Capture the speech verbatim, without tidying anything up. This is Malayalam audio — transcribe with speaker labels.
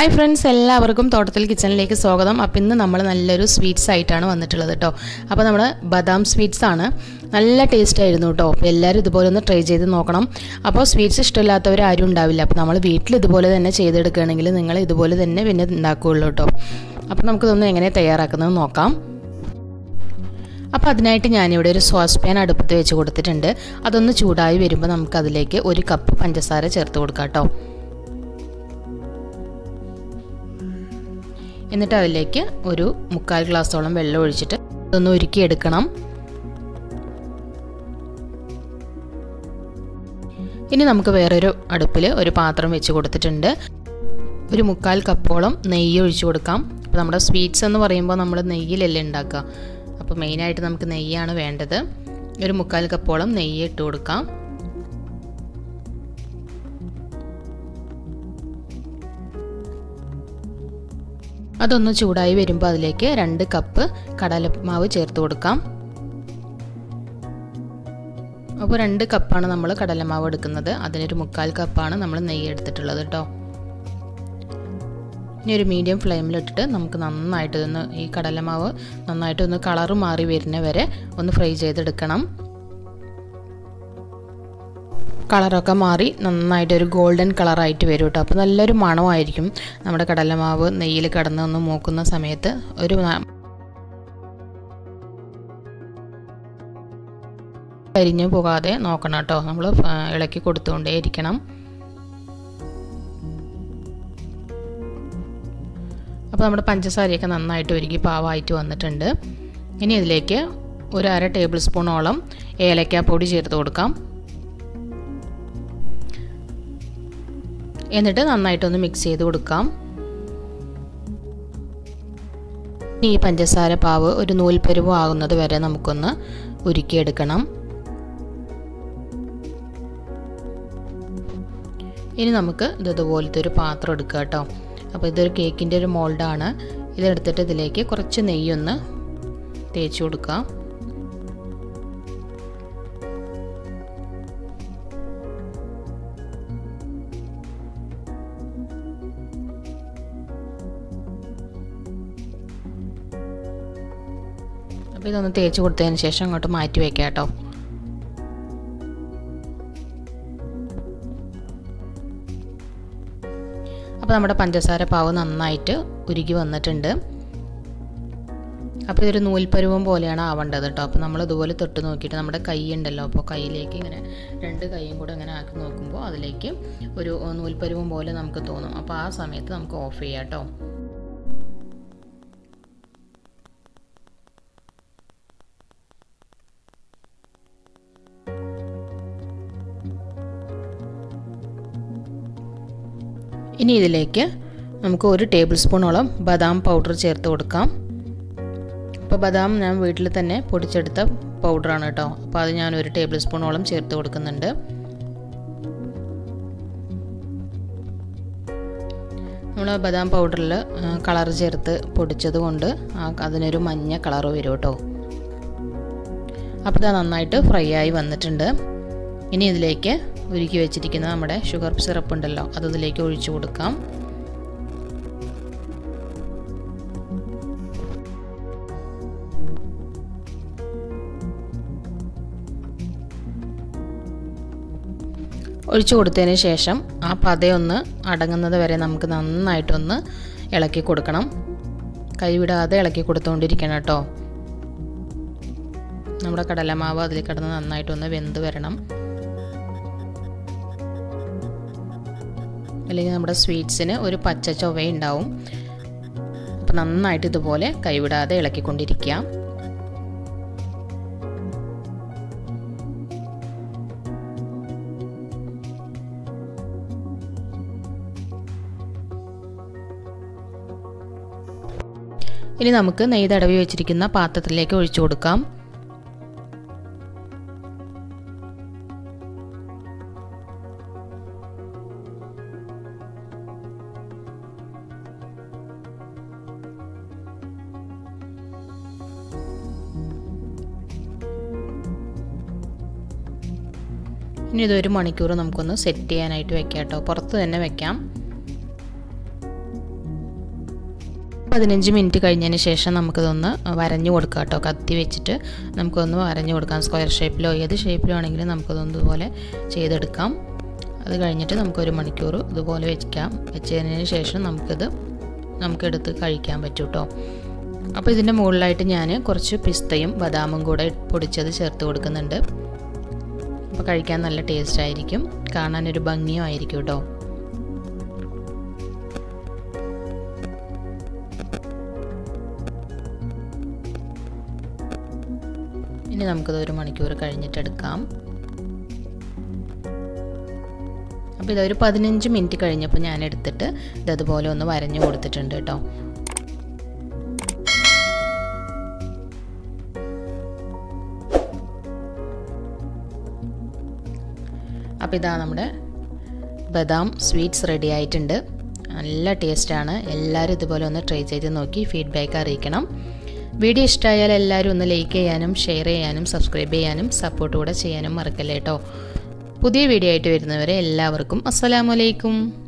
Speaker 1: ഹായ് ഫ്രണ്ട്സ്, എല്ലാവർക്കും തോട്ടത്തിൽ കിച്ചണിലേക്ക് സ്വാഗതം. അപ്പോൾ ഇന്ന് നമ്മൾ നല്ലൊരു സ്വീറ്റ്സ് ആയിട്ടാണ് വന്നിട്ടുള്ളത് കേട്ടോ. അപ്പോൾ നമ്മൾ ബദാം സ്വീറ്റ്സ് ആണ്. നല്ല ടേസ്റ്റ് ആയിരുന്നു കേട്ടോ. അപ്പോൾ എല്ലാവരും ഇതുപോലെ ഒന്ന് ട്രൈ ചെയ്ത് നോക്കണം. അപ്പോൾ സ്വീറ്റ്സ് ഇഷ്ടമില്ലാത്തവർ ആരും ഉണ്ടാവില്ല. അപ്പോൾ നമ്മൾ വീട്ടിൽ ഇതുപോലെ തന്നെ ചെയ്തെടുക്കുകയാണെങ്കിൽ നിങ്ങൾ ഇതുപോലെ തന്നെ പിന്നെ ഉണ്ടാക്കുകയുള്ളൂ കേട്ടോ. അപ്പോൾ നമുക്കിതൊന്ന് എങ്ങനെ തയ്യാറാക്കുന്നത് നോക്കാം. അപ്പോൾ അതിനായിട്ട് ഞാനിവിടെ ഒരു സോസ് പാൻ അടുപ്പത്ത് വെച്ച് കൊടുത്തിട്ടുണ്ട്. അതൊന്ന് ചൂടായി വരുമ്പോൾ നമുക്കതിലേക്ക് ഒരു കപ്പ് പഞ്ചസാര ചേർത്ത് കൊടുക്കാം കേട്ടോ. എന്നിട്ട് അതിലേക്ക് ഒരു മുക്കാൽ ഗ്ലാസോളം വെള്ളം ഒഴിച്ചിട്ട് അതൊന്ന് ഉരുക്കിയെടുക്കണം. ഇനി നമുക്ക് വേറൊരു അടുപ്പിൽ ഒരു പാത്രം വെച്ച് കൊടുത്തിട്ടുണ്ട്. ഒരു മുക്കാൽ കപ്പോളം നെയ്യ് ഒഴിച്ചു കൊടുക്കാം. അപ്പോൾ നമ്മുടെ സ്വീറ്റ്സ് എന്ന് പറയുമ്പോൾ നമ്മൾ നെയ്യിലല്ലേ ഉണ്ടാക്കുക. അപ്പോൾ മെയിനായിട്ട് നമുക്ക് നെയ്യാണ് വേണ്ടത്. ഒരു മുക്കാൽ കപ്പോളം നെയ്യ് ഇട്ട് കൊടുക്കാം. അതൊന്ന് ചൂടായി വരുമ്പോൾ അതിലേക്ക് രണ്ട് കപ്പ് കടലമാവ് ചേർത്ത് കൊടുക്കാം. അപ്പോൾ രണ്ട് കപ്പാണ് നമ്മൾ കടലമാവ് എടുക്കുന്നത്. അതിനൊരു മുക്കാൽ കപ്പാണ് നമ്മൾ നെയ്യ് എടുത്തിട്ടുള്ളത് കേട്ടോ. ഇനി ഒരു മീഡിയം ഫ്ലെയിമിലിട്ടിട്ട് നമുക്ക് നന്നായിട്ട് ഒന്ന് ഈ കടലമാവ് നന്നായിട്ടൊന്ന് കളറ് മാറി വരുന്ന വരെ ഒന്ന് ഫ്രൈ ചെയ്തെടുക്കണം. കളറൊക്കെ മാറി നന്നായിട്ടൊരു ഗോൾഡൻ കളറായിട്ട് വരും കേട്ടോ. അപ്പോൾ നല്ലൊരു മണമായിരിക്കും നമ്മുടെ കടലമാവ് നെയ്യിൽ കിടന്ന് ഒന്ന് മൂക്കുന്ന സമയത്ത്. ഒരു കരിഞ്ഞു പോകാതെ നോക്കണം കേട്ടോ. നമ്മൾ ഇളക്കി കൊടുത്തുകൊണ്ടേ ഇരിക്കണം. അപ്പോൾ നമ്മുടെ പഞ്ചസാരയൊക്കെ നന്നായിട്ട് ഒരുക്കി പാവായിട്ട് വന്നിട്ടുണ്ട്. ഇനി ഇതിലേക്ക് ഒരു അര ടേബിൾ സ്പൂണോളം ഏലക്കാപ്പൊടി ചേർത്ത് കൊടുക്കാം. എന്നിട്ട് നന്നായിട്ടൊന്ന് മിക്സ് ചെയ്ത് കൊടുക്കാം. ഈ പഞ്ചസാര പാവ് ഒരു നൂൽപ്പരുവ് ആകുന്നത് വരെ നമുക്കൊന്ന് ഉരുക്കിയെടുക്കണം. ഇനി നമുക്ക് ഇതുപോലത്തെ ഒരു പാത്രം എടുക്കുക കേട്ടോ. അപ്പോൾ ഇതൊരു കേക്കിൻ്റെ ഒരു മോൾഡാണ്. ഇതെടുത്തിട്ട് ഇതിലേക്ക് കുറച്ച് നെയ്യൊന്ന് തേച്ച് കൊടുക്കാം. അപ്പോൾ ഇതൊന്ന് തേച്ച് കൊടുത്തതിന് ശേഷം അങ്ങോട്ട് മാറ്റി വയ്ക്കാം കേട്ടോ. അപ്പോൾ നമ്മുടെ പഞ്ചസാര പാവ് നന്നായിട്ട് ഉരുകി വന്നിട്ടുണ്ട്. അപ്പോൾ ഇതൊരു നൂൽപ്പരുവം പോലെയാണ് ആവേണ്ടത് കേട്ടോ. അപ്പോൾ നമ്മൾ ഇതുപോലെ തൊട്ട് നോക്കിയിട്ട് നമ്മുടെ കൈ ഉണ്ടല്ലോ, അപ്പോൾ കയ്യിലേക്ക് ഇങ്ങനെ രണ്ട് കൈയും കൂടെ ഇങ്ങനെ ആക്കി നോക്കുമ്പോൾ അതിലേക്ക് ഒരു നൂൽപ്പരുവം പോലെ നമുക്ക് തോന്നും. അപ്പോൾ ആ സമയത്ത് നമുക്ക് ഓഫ് ചെയ്യാം കേട്ടോ. ഇനി ഇതിലേക്ക് നമുക്ക് ഒരു ടേബിൾ സ്പൂണോളം ബദാം പൗഡർ ചേർത്ത് കൊടുക്കാം. അപ്പോൾ ബദാം ഞാൻ വീട്ടിൽ തന്നെ പൊടിച്ചെടുത്ത പൗഡറാണ് കേട്ടോ. അപ്പോൾ അത് ഞാൻ ഒരു ടേബിൾ സ്പൂണോളം ചേർത്ത് കൊടുക്കുന്നുണ്ട്. നമ്മൾ ബദാം പൗഡറിൽ കളർ ചേർത്ത് പൊടിച്ചത് കൊണ്ട് അതിനൊരു മഞ്ഞ കളർ വരും കേട്ടോ. അപ്പോൾ ഇത് നന്നായിട്ട് ഫ്രൈ ആയി വന്നിട്ടുണ്ട്. ഇനി ഇതിലേക്ക് ഉരുക്കി വെച്ചിരിക്കുന്ന നമ്മുടെ ഷുഗർ സിറപ്പ് ഉണ്ടല്ലോ, അത് ഇതിലേക്ക് ഒഴിച്ചു കൊടുക്കാം. ഒഴിച്ചു കൊടുത്തതിന് ശേഷം ആ പതയൊന്ന് അടങ്ങുന്നത് വരെ നമുക്ക് നന്നായിട്ടൊന്ന് ഇളക്കി കൊടുക്കണം. കൈവിടാതെ ഇളക്കി കൊടുത്തുകൊണ്ടിരിക്കണം കേട്ടോ. നമ്മുടെ കടലമാവ് അതിൽ കിടന്ന് നന്നായിട്ടൊന്ന് വെന്ത് വരണം. അല്ലെങ്കിൽ നമ്മുടെ സ്വീറ്റ്സിന് ഒരു പച്ച ചൊവയുണ്ടാവും. അപ്പോൾ നന്നായിട്ട് ഇതുപോലെ കൈവിടാതെ ഇളക്കിക്കൊണ്ടിരിക്കുക. ഇനി നമുക്ക് നെയ്യ് തടവി വെച്ചിരിക്കുന്ന പാത്രത്തിലേക്ക് ഒഴിച്ചു കൊടുക്കാം. ഇനി ഇതൊരു മണിക്കൂർ നമുക്കൊന്ന് സെറ്റ് ചെയ്യാനായിട്ട് വെക്കാം കേട്ടോ. പുറത്ത് തന്നെ വെക്കാം. പതിനഞ്ച് മിനിറ്റ് കഴിഞ്ഞതിന് ശേഷം നമുക്കിതൊന്ന് വരഞ്ഞു കൊടുക്കാം കേട്ടോ. കത്തി വെച്ചിട്ട് നമുക്കൊന്ന് വരഞ്ഞു കൊടുക്കാം. സ്ക്വയർ ഷേപ്പിലോ ഏത് ഷേപ്പിലോ ആണെങ്കിലും നമുക്കതൊന്ന് ഇതുപോലെ ചെയ്തെടുക്കാം. അത് കഴിഞ്ഞിട്ട് നമുക്കൊരു മണിക്കൂർ ഇതുപോലെ വെക്കാം. വെച്ചതിന് ശേഷം നമുക്കിത് നമുക്കെടുത്ത് കഴിക്കാൻ പറ്റും കേട്ടോ. അപ്പോൾ ഇതിൻ്റെ മുകളിലായിട്ട് ഞാൻ കുറച്ച് പിസ്തയും ബദാമും കൂടെ പൊടിച്ചത് ചേർത്ത് കൊടുക്കുന്നുണ്ട്. അപ്പോൾ കഴിക്കാൻ നല്ല ടേസ്റ്റ് ആയിരിക്കും, കാണാനൊരു ഭംഗിയും ആയിരിക്കും കേട്ടോ. ഇനി നമുക്കിത് ഒരു മണിക്കൂർ കഴിഞ്ഞിട്ടെടുക്കാം. അപ്പോൾ ഇതൊരു പതിനഞ്ച് മിനിറ്റ് കഴിഞ്ഞപ്പോൾ ഞാൻ എടുത്തിട്ട് ഇതതുപോലെ ഒന്ന് വരഞ്ഞു കൊടുത്തിട്ടുണ്ട് കേട്ടോ. അപ്പോൾ ഇതാ നമ്മുടെ ബദാം സ്വീറ്റ്സ് റെഡി ആയിട്ടുണ്ട്. നല്ല ടേസ്റ്റാണ്. എല്ലാവരും ഇതുപോലെ ഒന്ന് ട്രൈ ചെയ്ത് നോക്കി ഫീഡ്ബാക്ക് അറിയിക്കണം. വീഡിയോ ഇഷ്ടമായാൽ എല്ലാവരും ഒന്ന് ലൈക്ക് ചെയ്യാനും ഷെയർ ചെയ്യാനും സബ്സ്ക്രൈബ് ചെയ്യാനും സപ്പോർട്ട് കൂടെ ചെയ്യാനും മറക്കല്ലേ കേട്ടോ. പുതിയ വീഡിയോ ആയിട്ട് വരുന്നവരെ എല്ലാവർക്കും അസ്സലാമു അലൈക്കും.